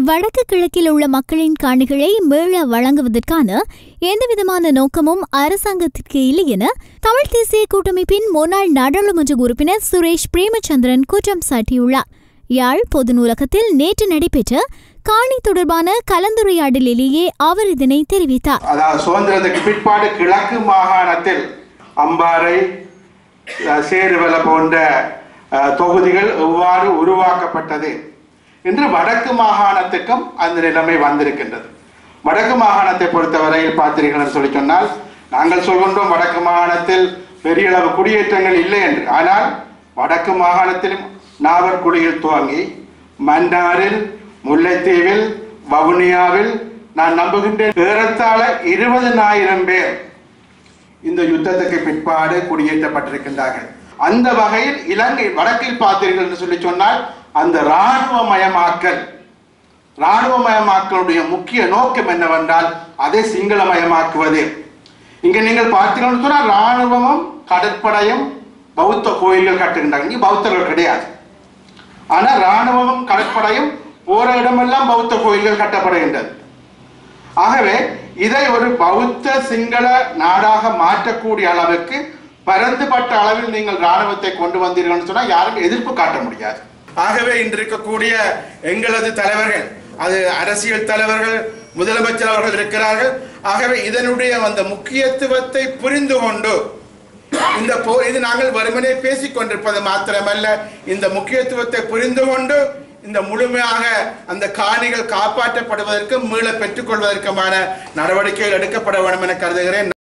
வடக்கு கிழக்கில் உள்ள மக்களின் காணிகளை மீள வழங்குவதற்கான எந்தவிதமான நோக்கமும் அரசாங்கத்திற்கு இல்லை என தமிழ் தேசிய கூட்டமைப்பின் முன்னாள் நாடாளுமன்ற உறுப்பினர் சுரேஷ் பிரேமச்சந்திரன் குற்றம் சாட்டியுள்ளார். யாழ் பொது நூலகத்தில் நேற்று நடைபெற்ற காணி தொடர்பான கலந்துரையாடலிலேயே அவர் இதனை தெரிவித்தார். அதாவது சுதந்திரத்துக்கு பிற்பாடு கிழக்கு மாகாணத்தில் அம்பாறை, சேருவல போன்ற தொகுதிகள் எவ்வாறு உருவாக்கப்பட்டது இன்று வடக்கு மாகாணத்துக்கும் அந்த நிலைமை வந்திருக்கின்றது. வடக்கு மாகாணத்தை பொறுத்தவரையில் பார்த்தீர்கள் சொல்லி சொன்னால், நாங்கள் சொல்கின்றோம் வடக்கு மாகாணத்தில் பெரிய அளவு குடியேற்றங்கள் இல்லை என்று. ஆனால் வடக்கு மாகாணத்திலும் நாவற்குடியில் துவங்கி மன்னாரில், முல்லைத்தீவில், வவுனியாவில் நான் நம்புகின்றேன் ஏறத்தாழ 20,000 பேர் இந்த யுத்தத்துக்கு பிற்பாடு குடியேற்றப்பட்டிருக்கின்றார்கள். அந்த வகையில் இலங்கை வடக்கில் பார்த்தீர்கள் என்று சொல்லி சொன்னால், அந்த இராணுவமயமாக்கலுடைய முக்கிய நோக்கம் என்னவென்றால் அதை சிங்களமயமாக்குவது. இங்க நீங்கள் பார்த்தீர்கள் சொன்னால் இராணுவமும் கடற்படையும் பௌத்த கோயில்கள் கட்டுகின்றாங்க. இங்கே பௌத்தர்கள் கிடையாது. ஆனால் இராணுவமும் கடற்படையும் போற இடமெல்லாம் பௌத்த கோயில்கள் கட்டப்படுகின்றது. ஆகவே இதை ஒரு பௌத்த சிங்கள நாடாக மாற்றக்கூடிய அளவுக்கு பரந்துபட்ட அளவில் நீங்கள் இராணுவத்தை கொண்டு வந்தீர்கள் சொன்னால் யாரும் எதிர்ப்பு காட்ட முடியாது. ஆகவே இன்று இருக்கக்கூடிய எங்களது தலைவர்கள், அது அரசியல் தலைவர்கள், முதலமைச்சர் அவர்கள் இருக்கிறார்கள். ஆகவே இதனுடைய அந்த முக்கியத்துவத்தை புரிந்து கொண்டு இது நாங்கள் வெறுமனே பேசிக் கொண்டிருப்பது மாத்திரமல்ல, இந்த முக்கியத்துவத்தை புரிந்து கொண்டு இந்த முழுமையாக அந்த காணிகள் காப்பாற்றப்படுவதற்கும் மீள பெற்றுக் கொள்வதற்குமான நடவடிக்கைகள் எடுக்கப்பட வேண்டும் என கருதுகிறேன்.